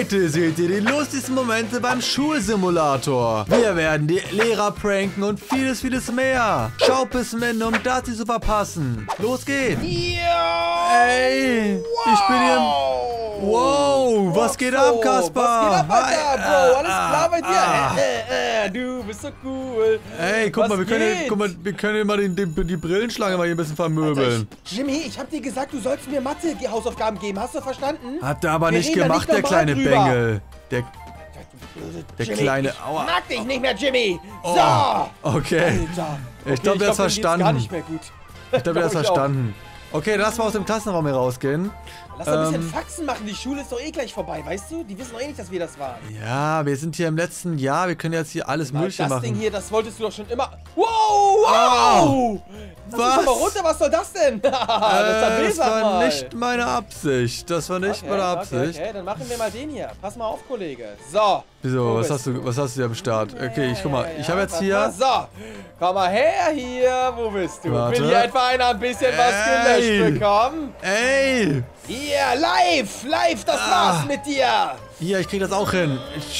Heute seht ihr die lustigsten Momente beim Schulsimulator. Wir werden die Lehrer pranken und vieles mehr. Schaut bis zum Ende, um das nicht zu verpassen. Los geht's. Ja! Ey, ich bin hier... Wow, was geht ab, Kaspar? Was geht ab, Alter, Bro? Alles klar bei dir? Du bist so cool. Ey, guck mal, wir können hier mal die Brillenschlange mal hier ein bisschen vermöbeln. Alter, Jimmy, ich hab dir gesagt, du sollst mir Mathe-Hausaufgaben geben. Hast du verstanden? Hat er aber nicht gemacht, der kleine Bengel. Der Jimmy, kleine... Aua. Ich mag dich nicht mehr, Jimmy. Oh. So. Okay. Alter. Ich glaube, der hat verstanden. Gar nicht mehr gut. Ich glaube, der hat verstanden. Okay, lass mal aus dem Klassenraum hier rausgehen. Lass doch ein bisschen Faxen machen, die Schule ist doch eh gleich vorbei, weißt du? Die wissen doch eh nicht, dass wir das waren. Ja, wir sind hier im letzten Jahr, wir können jetzt hier alles Mögliche machen. Das Ding hier, das wolltest du doch schon immer... Wow! Was? Mal runter, was soll das denn? Das war nicht meine Absicht. Das war nicht meine Absicht. Okay, dann machen wir mal den hier. Pass mal auf, Kollege. So. Wieso? Was hast du hier am Start? Okay, guck mal. Ich habe jetzt hier... So. Komm mal her hier. Wo bist du? Warte. Will hier etwa einer ein bisschen was gelöscht bekommen? Ey! Hier, live, das war's mit dir. Hier, ich krieg das auch hin.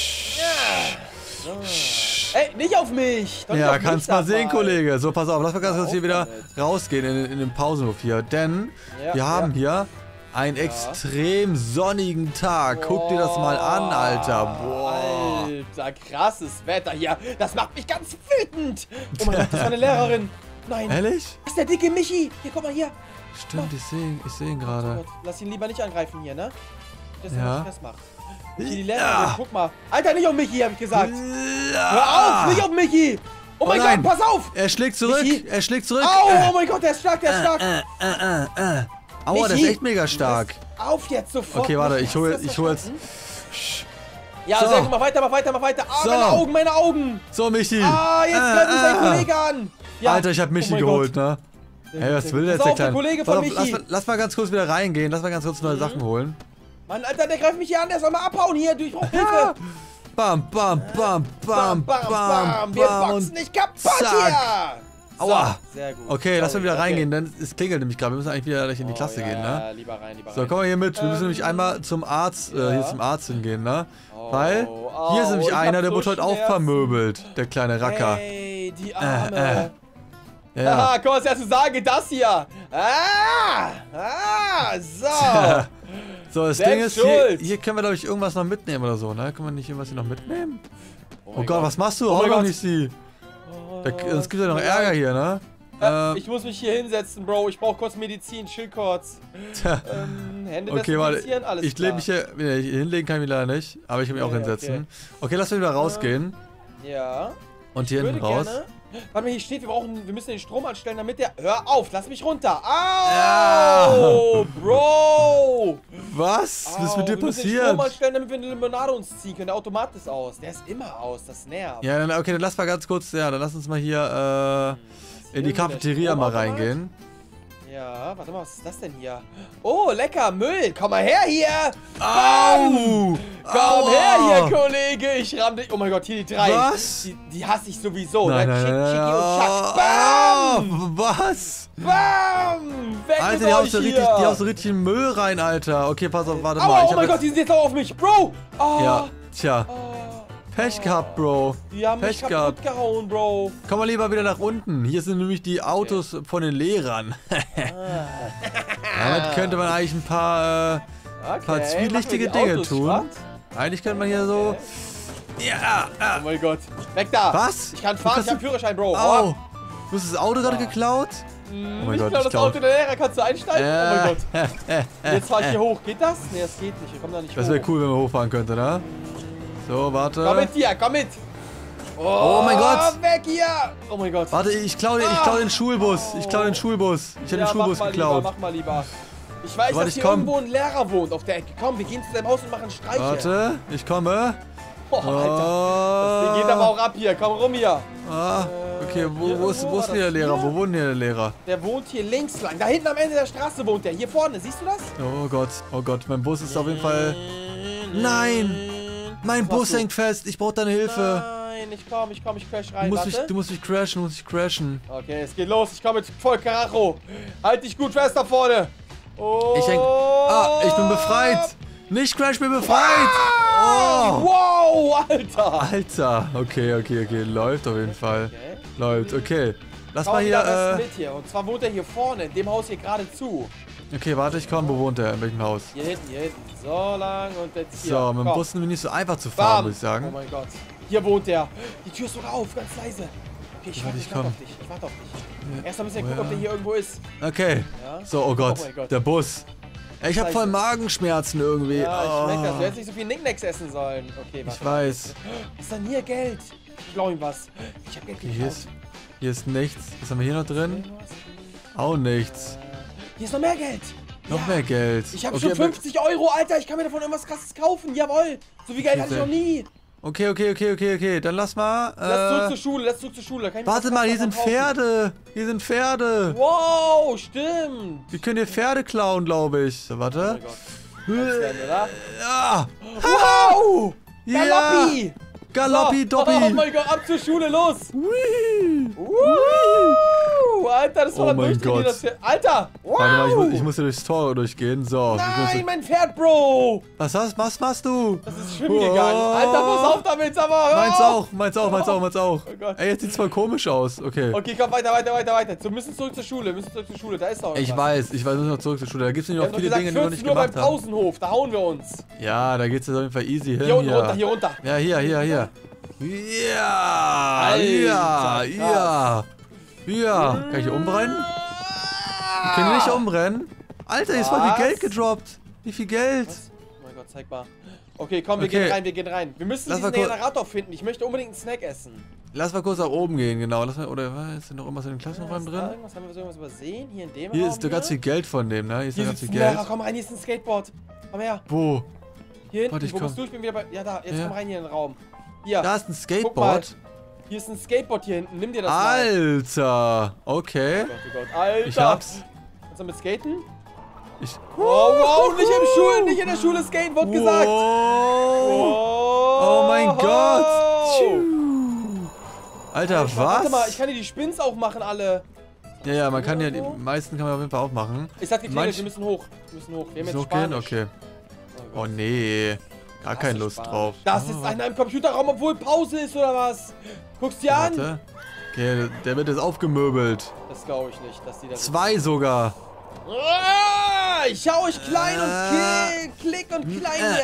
Ey, nicht auf mich. Doch Ja, nicht auf kannst mich mal sehen, dabei. Kollege. So, pass auf, lass mal ganz kurz hier wieder rausgehen in den Pausenhof hier. Denn wir haben hier einen extrem sonnigen Tag. Guck dir das mal an, Alter. Boah. Alter, krasses Wetter hier. Das macht mich ganz wütend. Oh mein Gott, das war eine Lehrerin. Nein. Ehrlich? Das ist der dicke Michi. Hier, guck mal hier. Stimmt, ich seh ihn Oh gerade. Gott, lass ihn lieber nicht angreifen hier, ne? Das ist Ja. ja Stress macht. Hier die Lehrerin, guck mal. Alter, nicht auf Michi, hab ich gesagt. Hör auf, nicht auf Michi. Oh mein Gott, pass auf. Er schlägt zurück. Michi. Er schlägt zurück. Au, oh mein Gott, der ist stark, der ist stark. Aua, der ist echt mega stark. Auf jetzt sofort. Okay, warte, ich hol Hast du das jetzt... verstanden? Ja, So. sehr gut, mach weiter. Ah, So. meine Augen. So, Michi. Ah, jetzt greift mich sein Kollege an. Ja. Alter, ich hab Michi Oh mein geholt, Gott. ne? Hey, was will Pass jetzt der auf, der Kleine? Kollege Pass von auf, Michi. lass mal ganz kurz wieder reingehen. Lass mal ganz kurz neue Sachen holen. Mann, Alter, der greift mich hier an. Der soll mal abhauen hier. Ich brauch Hilfe. Bam, bam. Wir boxen nicht kaputt hier. Aua. So, sehr gut. Okay, lass mal wieder Okay. reingehen, denn es klingelt nämlich gerade. Wir müssen eigentlich wieder gleich in die Klasse gehen, ne? Ja, lieber rein. So, komm mal hier mit. Wir müssen nämlich einmal zum Arzt, hier zum Arzt hingehen, ne? Weil hier ist nämlich ich hab einer, der so wurde heute auch Schmerzen. vermöbelt. Der kleine Racker. Hey, die Arme. Ja. Haha, komm, was hast du sagen? Das hier. So. So, das Ding ist, hier können wir, glaube ich, irgendwas noch mitnehmen oder so, ne? Können wir nicht irgendwas hier noch mitnehmen? Oh Gott, was machst du? Oh mein Hau doch Gott. nicht sie. Sonst gibt es ja noch Ärger hier, ne? Ich muss mich hier hinsetzen, Bro. Ich brauche kurz Medizin. Chill kurz. Hände Okay, warte. desinfizieren, alles Ich klar. lebe mich hier. Nee, hinlegen kann ich mich leider nicht. Aber ich kann mich auch hinsetzen. Okay, lass mal wieder rausgehen. Ja. Und hier hinten Würde raus. gerne. Warte mal, hier steht, wir müssen den Strom anstellen, damit der... Hör auf, lass mich runter. Ja. Au, Bro. Was? Was ist mit dir Wir müssen den passiert? Strom anstellen, damit wir eine Limonade uns ziehen können. Der Automat ist aus. Der ist immer aus, das nervt. Ja, dann, okay, dann lass mal ganz kurz. Ja, dann lass uns mal hier in die irgendwo der Cafeteria mal Stromautomat? reingehen. Ja, warte mal, was ist das denn hier? Oh, lecker, Müll. Komm mal her hier. Au! Komm her hier, Kollege. Ich ramm dich. Oh mein Gott, hier die drei. Was? Die hasse ich sowieso. Nein, ne? nein, nein, Schicki nein. und Chuck. Bam! Was? Bam! Weg Alter, mit die hauen euch so hier. richtig in den Müll rein, Alter. Okay, pass auf, warte Aua, mal. oh mein Gott, die sind jetzt auch auf mich. Bro! Oh, Ja, tja. Pech gehabt, Bro. Die haben mich Pech kaputt gehauen, Bro. Komm mal lieber wieder nach unten. Hier sind nämlich die Autos von den Lehrern. Damit könnte man eigentlich ein paar zwielichtige machen wir die Dinge Autos tun. schwarz? Eigentlich könnte man hier so... Ja, Oh mein Gott. Weg da. Was? Ich kann fahren, ich hab Führerschein, Bro. Au! Du hast das Auto gerade geklaut? Oh mein Ich Gott, glaube, das Auto der Lehrer, kannst du einsteigen? Oh mein Gott. Jetzt fahr ich hier hoch. Geht das? Nee, das geht nicht. Wir kommen da nicht Das hoch. wäre cool, wenn man hochfahren könnte, ne? So, warte. Komm mit hier, komm mit. Oh mein Gott. Weg hier. Oh mein Gott. Warte, ich klau den Schulbus. Ich klau den Schulbus. Ich hab den Schulbus geklaut. Mach mal lieber. Ich weiß, Warte, dass ich hier komm. irgendwo ein Lehrer wohnt auf der Ecke. Komm, wir gehen zu seinem Haus und machen Streiche. Warte, ich komme. Oh, Alter. Das Ding geht aber auch ab hier. Komm rum hier. Ah, okay, wo ist denn der Lehrer? Wo wohnt hier der Lehrer? Der wohnt hier links lang. Da hinten am Ende der Straße wohnt der. Hier vorne. Siehst du das? Oh Gott, mein Bus ist auf jeden Fall... Nein! Mein Bus hängt fest, ich brauche deine Hilfe. Nein, ich crash rein. Du musst mich crashen, Okay, es geht los. Ich komme mit voll Karacho. Halt dich gut fest da vorne. Oh. Ich bin befreit. Nicht Crash, bin befreit. Wow, Alter. Alter. Okay. Läuft auf jeden Fall. Okay. Läuft, okay. Lass Schau mal wieder was hier, mit hier. Und zwar wohnt er hier vorne, in dem Haus hier geradezu. Okay, warte, ich komm. Wo wohnt er? In welchem Haus? Hier hinten. So lang und jetzt hier. So, mit dem Komm. Bus ist nämlich nicht so einfach zu fahren, Bam. muss ich sagen. Oh mein Gott. Hier wohnt er. Die Tür ist sogar auf, ganz leise. Okay, ich warte auf dich. Ich warte auf dich. Erstmal müssen wir gucken, ob der hier irgendwo ist. Okay. Ja? So, oh Gott, mein Gott. der Bus. Ey, ich hab voll Magenschmerzen irgendwie. Ja, ich merke das. Du Oh. hättest nicht so viel Nicknacks essen sollen. Okay, warte. Ich weiß. Was ist denn hier Geld? Ich glaube ihm was. Ich hab Geld Okay, geklaut. hier ist nichts. Was haben wir hier noch drin? Irgendwas? Auch nichts. Hier ist noch mehr Geld. Noch mehr Geld. Ich habe Okay, schon 50 Euro, Alter. Ich kann mir davon irgendwas krasses kaufen. Jawohl. So viel Geld hatte ich noch nie. Okay. Dann lass mal. Lass zurück zur Schule. Kann ich mir Warte was mal, hier davon sind kaufen? Pferde. Hier sind Pferde. Wow, stimmt. Wir können hier Pferde klauen, glaube ich. So, Oh warte. mein Gott. Kannst werden, oder? Ja. Wow. Ja. Galoppi. Galoppi, So. Doppi. Oh mein Gott, ab zur Schule, los. Hui. Alter, das war Oh dann mein durchtrainiert, Gott. das Pferd. Alter. Wow. Warte mal, ich muss hier durchs Tor durchgehen. So. Nein, mein Pferd, Bro. Was machst du? Das ist schwimmen gegangen. Alter, pass auf damit, aber hör auf. Meins auch. Oh Gott. Ey, jetzt sieht's voll komisch aus. Okay. Okay, komm, weiter. Wir müssen zurück zur Schule. Da ist noch Ich irgendwas. weiß, wir müssen noch zurück zur Schule. Da gibt's nämlich Wir noch haben viele doch Dinge, gesagt, die wir nicht 14 Uhr beim gemacht haben. Pausenhof. Da hauen wir uns. Ja, da geht's jetzt auf jeden Fall easy hin. Hier unten runter, hier runter. Ja, hier. Ja, Alter, ja. Kann ich hier umbrennen? Wir können nicht umbrennen. Alter, hier ist voll Was? viel Geld gedroppt. Wie viel Geld? Oh mein Gott, zeig mal. Okay, komm, wir Okay. gehen rein. Wir müssen Lass diesen mal kurz- Generator finden. Ich möchte unbedingt einen Snack essen. Lass mal kurz nach oben gehen, genau. Oder was? Ist denn noch irgendwas in den Klassenräumen Ist da drin? irgendwas? Haben wir irgendwas übersehen? Hier in dem Hier Raum ist doch ganz viel Geld von dem, ne? Hier ist doch Hier ganz viel sitzt ein Geld. Lehrer. Komm rein, hier ist ein Skateboard. Komm her. Wo? Hier hinten. Warte, ich Wo komm. bist du? Ich bin wieder bei... Ja, da. Jetzt Ja. komm rein hier in den Raum. Hier. Da ist ein Guck mal. Skateboard. Hier ist ein Skateboard hier hinten. Nimm dir das mal. Alter. Okay. Oh Gott. Alter. Ich hab's. Kannst du mit skaten? Ich. Wow, nicht in der Schule skaten, wird gesagt. Oh mein Gott. Alter, was? Warte mal, ich kann hier die Spins auch machen, alle. Ja, man kann ja, die meisten kann man auf jeden Fall auch machen. Ich sag geklingelt, Manch- wir müssen hoch. Wir haben jetzt So gehen? Spanisch. Okay. Oh Oh nee. Gar keine Lust drauf. Das ist einer im Computerraum, obwohl Pause ist, oder was? Guckst dir an? Warte. Okay, der wird jetzt aufgemöbelt. Das glaube ich nicht, dass die das... 2 sogar. Ah, ich hau euch klein und klick und klein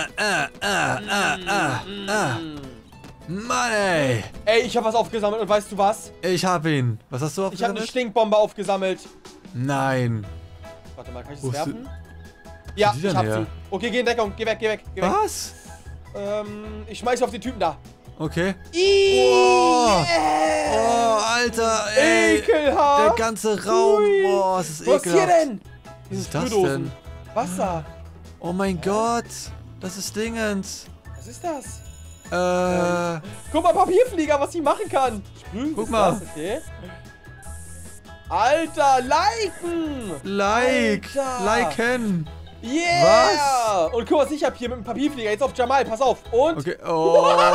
hier. Mann, ey. Ey, ich hab was aufgesammelt und weißt du was? Ich hab ihn. Was hast du Ich habe eine aufgesammelt? Stinkbombe aufgesammelt. Nein. Warte mal, kann ich Wo das ist werfen? Ja, die denn ich hab her? sie. Okay, geh in Deckung. Geh weg. Was? Ich schmeiß auf die Typen da. Okay. Oh, Oh, Alter, ey. Ekelhaft. Der ganze Raum. Boah, es ist Was ekelhaft. hier denn? Was ist das Sprühdosen. denn? Wasser. Oh mein Gott. Das ist Dingens. Was ist das? Guck Guck mal, Papierflieger, was ich machen kann. Guck ist mal. Das, okay. Alter, liken. Alter. Liken. Yeah. Und guck mal, was ich hab hier mit dem Papierflieger. Jetzt auf Jamal, pass auf. Und... Okay. Oh.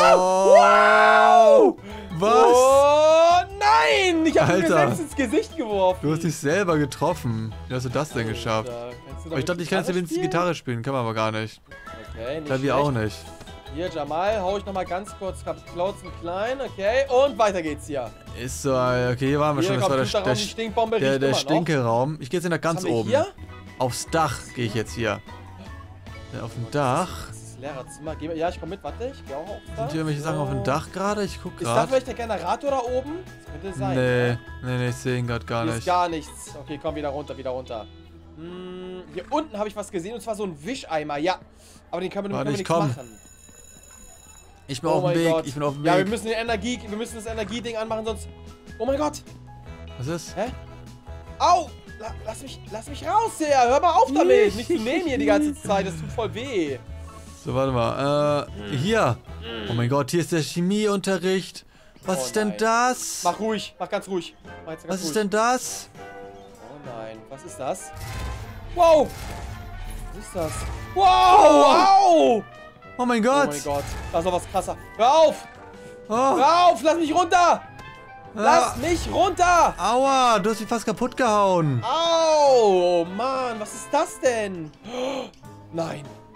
Wow. Was? Oh, nein. Ich hab ihn mir Alter. selbst ins Gesicht geworfen. Du hast dich selber getroffen. Wie hast du das denn geschafft? Alter, kannst du Aber ich dachte, ich kann jetzt wenigstens spielen? Gitarre spielen. Kann man aber gar nicht. Okay, nicht Ja, wir auch nicht. Hier, Jamal, hau ich nochmal ganz kurz Klauzen klein, okay? Und weiter geht's hier. Ist so, okay, hier waren wir Hier schon. Das war Computerraum, die Stinkbombe riecht der immer noch. Stinkelraum. Ich gehe jetzt nach Was ganz haben wir oben. hier? Aufs Dach gehe ich jetzt hier. Auf dem Dach. Das ist das Lehrerzimmer. Ja, ich komm mit, warte, ich geh auch auf das. Sind hier irgendwelche Sachen auf dem Dach gerade? Ich guck Ist da gerade. vielleicht der Generator da oben? Das könnte sein. Nee, ich sehe ihn gerade gar Hier ist nicht. gar nichts. Okay, komm, wieder runter. Hier unten habe ich was gesehen, und zwar so ein Wischeimer, ja. Aber den können wir Warte, nichts ich komm. machen. Ich bin auf dem mein Weg. Gott. Ich bin auf dem Ja, wir Weg. müssen das Energieding anmachen, sonst... Oh mein Gott. Was ist? Hä? Au! Lass mich raus, Herr! Hör mal auf damit! Nicht zu nehmen hier die ganze Zeit, das tut voll weh. So, warte mal. Hier. Oh mein Gott, hier ist der Chemieunterricht. Was Oh ist denn nein. das? Mach ruhig, mach ganz ruhig. Mach jetzt ganz Was ruhig. ist denn das? Oh nein, was ist das? Wow! Was ist das? Wow! Au! Oh mein Oh Gott. mein Gott, das ist doch was krasser. Hör auf! Oh. Hör auf! Lass mich runter! Lass mich runter! Aua, du hast mich fast kaputt gehauen. Au! Oh Mann, was ist das denn? Nein.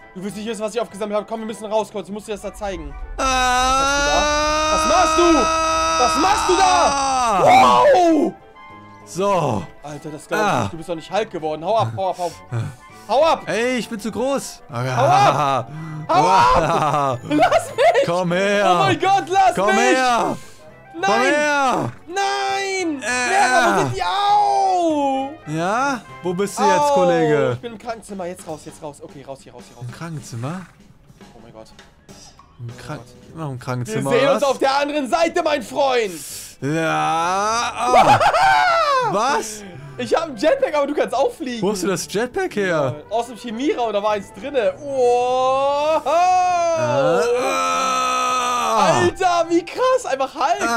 Du willst nicht wissen, was ich aufgesammelt habe. Komm, wir müssen raus, kurz. Ich muss dir das da zeigen. Was machst du? Was machst du da? Wow! So. Alter, das glaube ich nicht. Du bist doch nicht Hulk geworden. Hau ab, hau ab, hau ab. Hau ab! Ey, ich bin zu groß. Hau ab! Hau ab! Lass mich! Komm her! Oh mein Gott, lass Komm mich! her! Nein! Komm her! Nein! Lehrer, wo sind die? Au! Ja? Wo bist du jetzt, Kollege? Ich bin im Krankenzimmer. Jetzt raus, jetzt raus. Okay, raus, hier raus. Im Krankenzimmer? Oh mein Gott. Noch im Wir Krankenzimmer, sehen was? uns auf der anderen Seite, mein Freund! Ja. Oh. Was? Ich habe einen Jetpack, aber du kannst auch fliegen. Wo hast du das Jetpack her? Aus dem Chemieraum, da war eins drinne. Oh. Alter, wie krass. Einfach Hulk.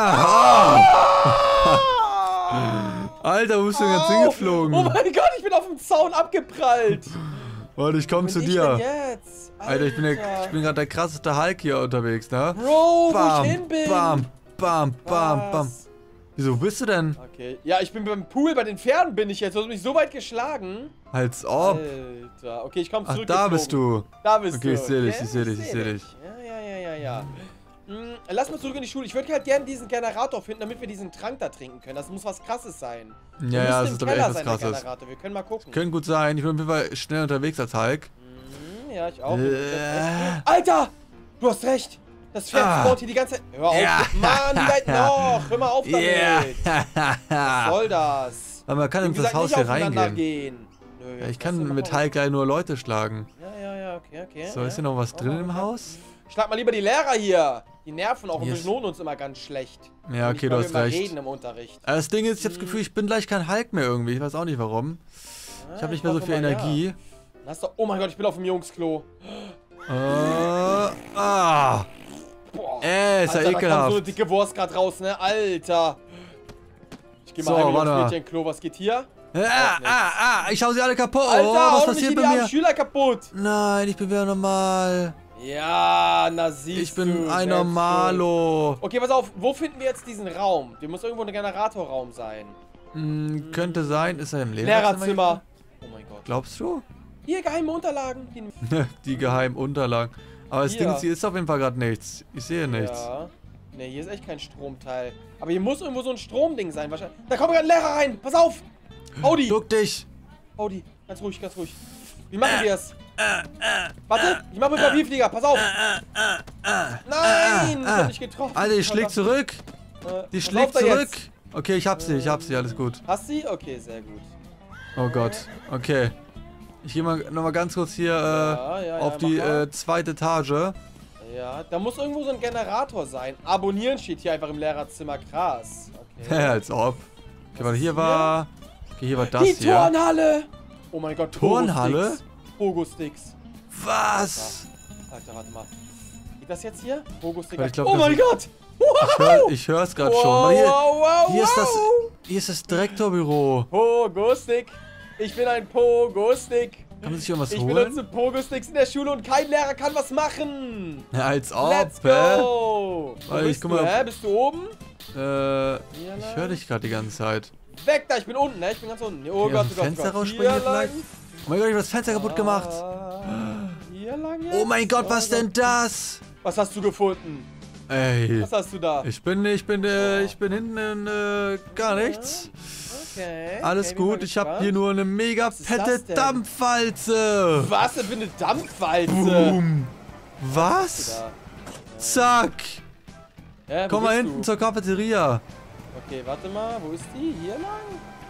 Alter, wo bist du denn jetzt hingeflogen? Oh mein Gott, ich bin auf dem Zaun abgeprallt. Warte, ich komm zu Wo dir. bin ich denn jetzt? Alter, ich bin gerade der krasseste Hulk hier unterwegs, ne? Bro, wo ich hin bin. Bam. Wieso, wo bist du denn? Okay, ja, ich bin beim Pool, bei den Pferden bin ich jetzt. Du hast mich so weit geschlagen. Als ob. Alter, okay, ich komm zurück. Ach, da bist du. Da bist du. Okay, ich sehe dich, Ja, ich sehe dich. Ja. Lass mal zurück in die Schule. Ich würde halt gerne diesen Generator finden, damit wir diesen Trank da trinken können. Das muss was Krasses sein. Ja, das ist aber echt was Krasses. Generator. Wir können mal gucken. Können gut sein. Ich bin auf jeden Fall schnell unterwegs als Hulk. Ja, ich auch. Alter! Du hast recht. Das Pferd spawnt hier die ganze Zeit. Hör auf. Ja. Mann, wie weit noch? Hör mal auf damit. Was soll das? Aber man kann in das Haus hier reingehen. Nö, Ja, ich kann mit Hulk gleich nur Leute schlagen. Ja, okay. So, ist hier noch was drin im Haus? Schlag mal lieber die Lehrer hier. Die nerven auch und belohnen uns immer ganz schlecht. Ja, okay, du hast recht. Reden im Unterricht. Aber das Ding ist, ich habe das Gefühl, ich bin gleich kein Hulk mehr irgendwie. Ich weiß auch nicht warum. Ich habe nicht mehr so viel Energie. Oh mein Gott, ich bin auf dem Jungsklo. Boah. Ist ja Alter, ekelhaft. Da kommt so eine dicke Wurst gerade raus, ne? Alter. Ich geh mal So, heim warte aufs Mädchenklo. Was geht hier? Ich hau sie alle kaputt. Alter, was passiert bei mir? Schüler kaputt. Nein, ich bin wieder normal. Ja, na siehst du. Ich bin ein Normalo. Okay, pass auf. Wo finden wir jetzt diesen Raum? Der muss irgendwo ein Generatorraum sein. Könnte sein. Ist er im Lehrerzimmer? Oh mein Gott. Glaubst du? Hier, geheime Unterlagen. Die geheimen Unterlagen. Aber das Ding ist, hier ist auf jeden Fall gerade nichts. Ich sehe nichts. Ja. Ne, hier ist echt kein Stromteil. Aber hier muss irgendwo so ein Stromding sein. Wahrscheinlich. Da kommt gerade ein Lehrer rein. Pass auf. Audi. Duck dich. Audi. Ganz ruhig, ganz ruhig. Wie machen wir es? Warte, ich mach mit Papierflieger. Pass auf. Nein, ich hab dich getroffen. Alter, die schlägt zurück. Die schlägt zurück. Okay, ich hab sie, alles gut. Hast du sie? Okay, sehr gut. Oh Gott, okay. Ich gehe mal nochmal ganz kurz hier auf die zweite Etage. Ja, da muss irgendwo so ein Generator sein. Abonnieren steht hier einfach im Lehrerzimmer. Krass. Okay. Als ob. Okay, warte, hier war das die hier. Turnhalle! Oh mein Gott, Turnhalle? Pogo-Sticks. Was? Alter, warte mal. Geht das jetzt hier? Pogo-Sticks. Glaub, oh mein Gott! Ich hör's gerade schon. Hier ist das Direktorbüro. Pogo-Stick. Ich bin ein Pogo-Stick. Kann man sich irgendwas holen? Ich benutze Pogo-Sticks in der Schule und kein Lehrer kann was machen. Ja, als ob, Let's go. Guck mal. Bist du oben? Ich höre dich gerade die ganze Zeit. Weg da, ich bin unten, ne? Ich bin ganz unten. Oh Gott, oh Gott, Fenster rausspringen vielleicht? Oh mein Gott, ich hab das Fenster kaputt gemacht. Hier lang jetzt? Oh mein Gott, was denn das? Was hast du gefunden? Ey. Was hast du da? Ich bin hinten in gar nichts. Okay. Alles gut, ich habe hier nur eine mega fette Dampfwalze. Was denn für eine Dampfwalze? Boom. Was? Zack. Ja, komm mal hinten zur Cafeteria. Okay, warte mal, wo ist die? Hier lang?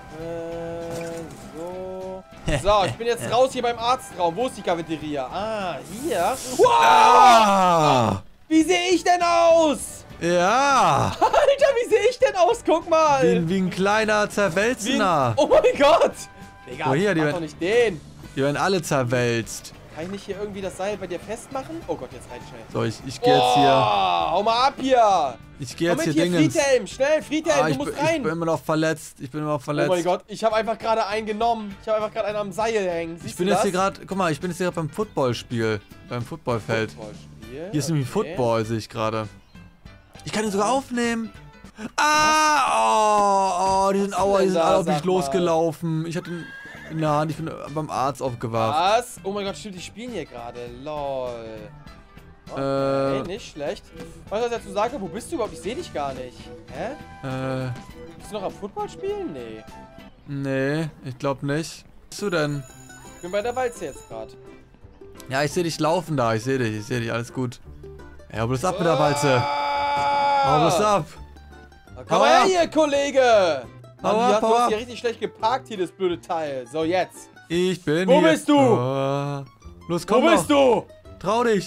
So. So, ich bin jetzt raus hier beim Arztraum. Wo ist die Cafeteria? Ah, hier. Wow! Wie sehe ich denn aus? Ja. Alter, wie sehe ich denn aus? Guck mal. Wie ein kleiner Zerwälzender. Oh mein Gott. Digga, oh, hier, mach doch nicht den. Die werden alle zerwälzt. Kann ich nicht hier irgendwie das Seil bei dir festmachen? Oh Gott, jetzt rein schnell. So, ich gehe jetzt hier. Hau mal ab hier. Ich gehe jetzt hier Dingens. Friedhelm, schnell, Friedhelm, du musst rein. Ich bin immer noch verletzt. Oh mein Gott, ich habe einfach gerade einen genommen. Ich habe einfach gerade einen am Seil hängen. Siehst ich bin jetzt hier gerade, guck mal, ich bin jetzt hier beim Footballspiel. Beim Footballfeld. Hier ist nämlich Football, sehe ich gerade. Ich kann ihn sogar aufnehmen. Ah, die sind alle auf mich losgelaufen. Ich hatte in der Hand. Ich bin beim Arzt aufgewacht. Was? Oh mein Gott, stimmt, die spielen hier gerade. Lol. Okay, nicht schlecht. Was ich dazu sage, wo bist du überhaupt? Ich sehe dich gar nicht. Hä? Bist du noch am Football spielen? Nee. Nee, ich glaube nicht. Was bist du denn? Ich bin bei der Walze jetzt gerade. Ja, ich sehe dich laufen da. Ich sehe dich, alles gut. Ja, bloß ab mit der Walze. Hau bloß ab. Komm mal her hier, Kollege. Mann, Hau ab, du hast hier richtig schlecht geparkt, hier, das blöde Teil. So, jetzt. Ich bin Wo hier. bist du? Los, komm Wo bist du? Trau dich.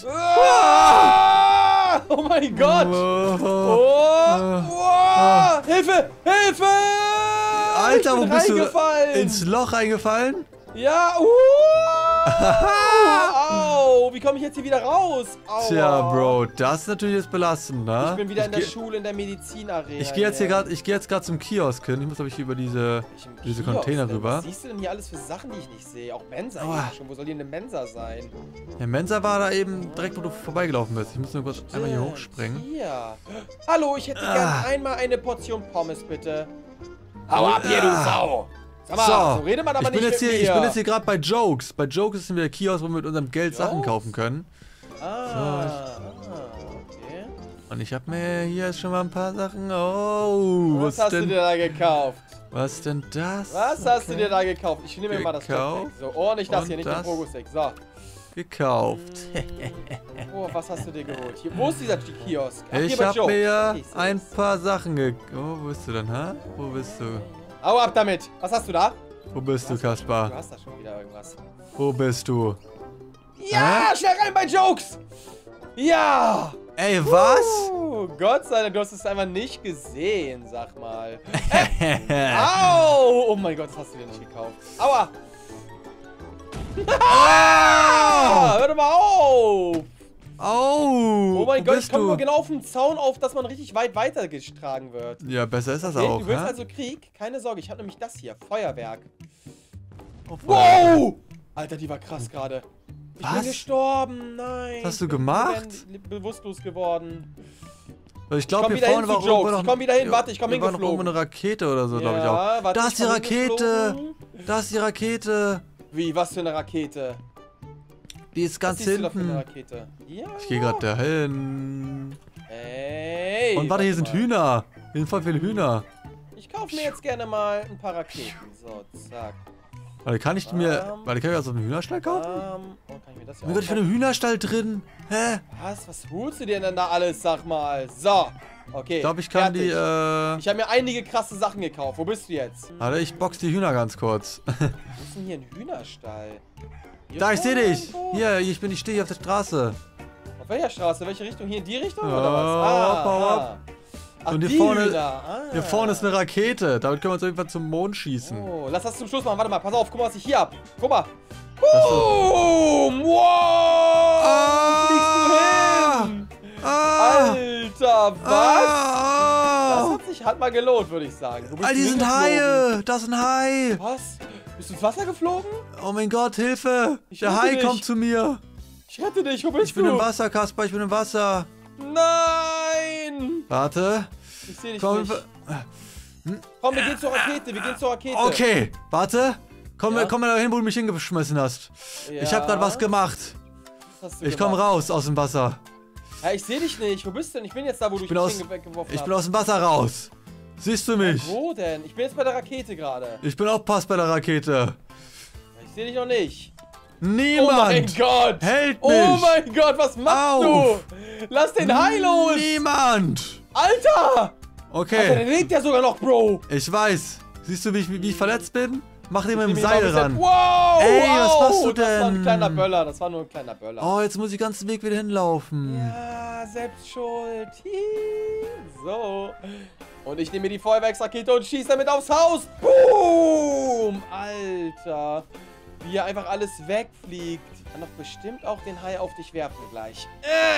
Oh mein Gott. Hilfe, Hilfe. Alter, wo bist du? Reingefallen. Ins Loch reingefallen? Ja, au, wie komme ich jetzt hier wieder raus? Aua. Tja, Bro, das ist natürlich jetzt belastend, ne? Ich bin wieder in der Schule, in der Medizinarena. Ich gehe jetzt gerade zum Kiosk hin. Ich muss, glaube ich, über diese Container rüber. Was siehst du denn hier alles für Sachen, die ich nicht sehe? Auch Mensa schon. Wo soll hier eine Mensa sein? Der Mensa war da eben direkt, wo du vorbeigelaufen bist. Ich muss nur kurz einmal hier hochspringen. Hier. Hallo, ich hätte gern einmal eine Portion Pommes, bitte. Hau ab hier, du Sau! Sag mal, so redet man aber nicht mit mir. Ich bin jetzt hier gerade bei Jokes. Bei Jokes ist der Kiosk, wo wir mit unserem Geld Sachen kaufen können. Okay. Und ich habe mir hier schon mal ein paar Sachen... Oh, was hast du dir da gekauft? Was denn das? Was hast du dir da gekauft? Ich nehme mir mal das Top weg. So, oh, nicht das hier, nicht den Pogo-Stick. So. Gekauft. Oh, was hast du dir geholt? Hier, wo ist dieser Kiosk? Ach, ich habe mir ein paar Sachen gekauft. Oh, wo bist du denn, hä? Wo bist du? Hau ab damit! Was hast du da? Wo bist du, Kaspar? Du hast da schon wieder irgendwas. Wo bist du? Ja, schnell rein bei Jokes! Ja! Ey, was? Gott sei Dank, du hast es einfach nicht gesehen, sag mal. Au! Oh mein Gott, das hast du dir nicht gekauft. Aua! Hör doch mal auf! Oh mein Gott, ich komme nur genau auf den Zaun auf, dass man richtig weit weitergetragen wird. Ja, besser ist das Okay, auch. Du willst also Krieg? Keine Sorge, ich habe nämlich das hier. Feuerwerk. Oh, wow! Alter, die war krass gerade. Ich bin Was? gestorben, nein. Was hast du gemacht? Ich bin bewusstlos geworden. Ich glaube, hier wieder vorne hin war zu Jokes. noch... Ich komm wieder hin, warte, ich komm hier war noch hingeflogen. oben eine Rakete oder so, glaube ich Ja, auch. warte, Da ist die Rakete! Da ist die Rakete! Wie, was für eine Rakete? Die ist ganz Was siehst du da für eine hinten. Rakete? Ja. Ich gehe gerade dahin. Ey. Und warte, hier sind Hühner. Hier sind voll viele Hühner. Ich kaufe mir jetzt gerne mal ein paar Raketen. So, zack. Warte, kann ich mir... Warte, kann ich also einen Hühnerstall kaufen? Oh, kann ich mir das ja Oh mein Gott, ich bin im Hühnerstall drin. Hä? Was holst du dir denn da alles, sag mal? So, okay. Ich glaube, ich kann die, Ich habe mir einige krasse Sachen gekauft. Wo bist du jetzt? Warte, ich box die Hühner ganz kurz. Wo ist denn hier ein Hühnerstall? Hier Da, ich sehe dich. irgendwo? Hier, ich stehe hier auf der Straße. Auf welcher Straße? Welche Richtung? Hier in die Richtung Ja, oder was? hau ab. Ach, Und die hier vorne, Hühner. hier vorne ist eine Rakete. Damit können wir uns irgendwann zum Mond schießen. Oh, lass das zum Schluss machen. Warte mal, pass auf. Guck mal, was ich hier hab. Guck mal. Boom! Wow! Wo fliegst du hin? Alter, was? Das hat sich halt mal gelohnt, würde ich sagen. Alter, die sind Haie. Das ist ein Hai. Was? Bist du ins Wasser geflogen? Oh mein Gott, Hilfe. Ich Der rette Hai dich. kommt zu mir. Ich rette dich. Wo bist du? Ich bin im Wasser, Kaspar. Ich bin im Wasser. Nein! Warte. Ich sehe dich Komm. nicht. Komm, wir gehen zur Rakete. Wir gehen zur Rakete. Okay, warte. Komm Ja? mal dahin, wo du mich hingeschmissen hast. Ja. Ich habe gerade was gemacht. Was hast du Ich komme gemacht? raus aus dem Wasser. Ja, ich sehe dich nicht. Wo bist du denn? Ich bin jetzt da, wo du dich weggeworfen hast. Ich bin aus dem Wasser raus. Siehst du mich? Wo denn? Ich bin jetzt bei der Rakete gerade. Ich bin auch Pass bei der Rakete. Ich sehe dich noch nicht. Niemand Oh mein Gott! hält mich. Oh mein Gott, was machst auf. du? Lass den Hai los! Niemand. Alter! Alter, der Okay, lebt ja sogar noch, Bro! ich weiß. Siehst du, wie ich verletzt bin? Mach dir mit dem Nehm ihn mal ein Seil bisschen- ran. Wow! Ey, was wow, machst du Das war ein denn? kleiner Böller, das war nur ein kleiner Böller. Oh, jetzt muss ich den ganzen Weg wieder hinlaufen. Ja, selbst schuld. Hihi. So. Und ich nehme mir die Feuerwerksrakete und schieße damit aufs Haus. Boom! Alter. Wie hier einfach alles wegfliegt. Kann doch bestimmt auch den Hai auf dich werfen gleich.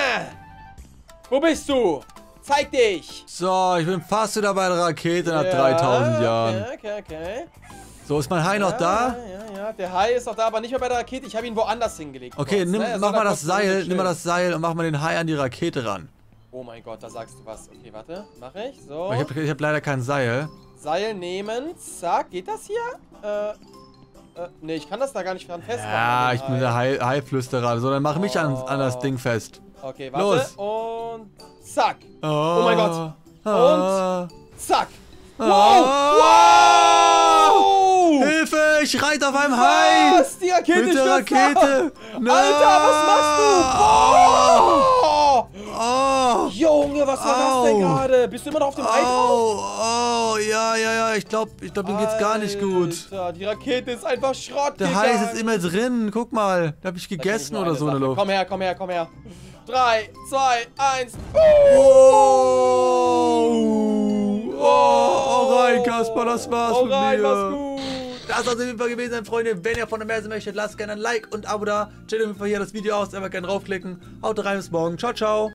Wo bist du? Zeig dich! So, ich bin fast wieder bei der Rakete nach 3000 Jahren. Okay. So, ist mein Hai noch da? Ja. Der Hai ist noch da, aber nicht mehr bei der Rakete. Ich habe ihn woanders hingelegt. Okay, kurz, ne? Er mach soll da mal das kurz drin Seil, chillen. nimm mal das Seil und mach mal den Hai an die Rakete ran. Oh mein Gott, da sagst du was. Okay, warte. Mach ich. So. Ich hab leider kein Seil. Seil nehmen. Zack. Geht das hier? Nee, ich kann das da gar nicht dran festmachen. Ja, ich bin der Haiflüsterer. So, dann mach mich an das Ding fest. Okay, warte. Los. Und zack. Oh mein Gott. Und zack. Wow. Wow. Wow. Hilfe, ich reite auf einem Hai. Was? Die Rakete Mit der stürzt Rakete. ab. Alter, was machst du? Oh. Oh. Junge, was war das denn gerade? Bist du immer noch auf dem Hai drauf? Oh, ja. Ich glaub, ihm geht's gar nicht gut. Alter, die Rakete ist einfach Schrott Der Hai ist jetzt immer drin. Guck mal, da hab ich gegessen oder so in der Luft. Komm her. 3, 2, 1. Oh, rein, Kasper, das war's mit mir. Mach's gut. Das soll es auf jeden Fall gewesen sein, Freunde. Wenn ihr von der mehr sehen möchtet, lasst gerne ein Like und ein Abo da. Checkt auf jeden Fall hier das Video aus, einfach gerne draufklicken. Haut rein, bis morgen. Ciao, ciao.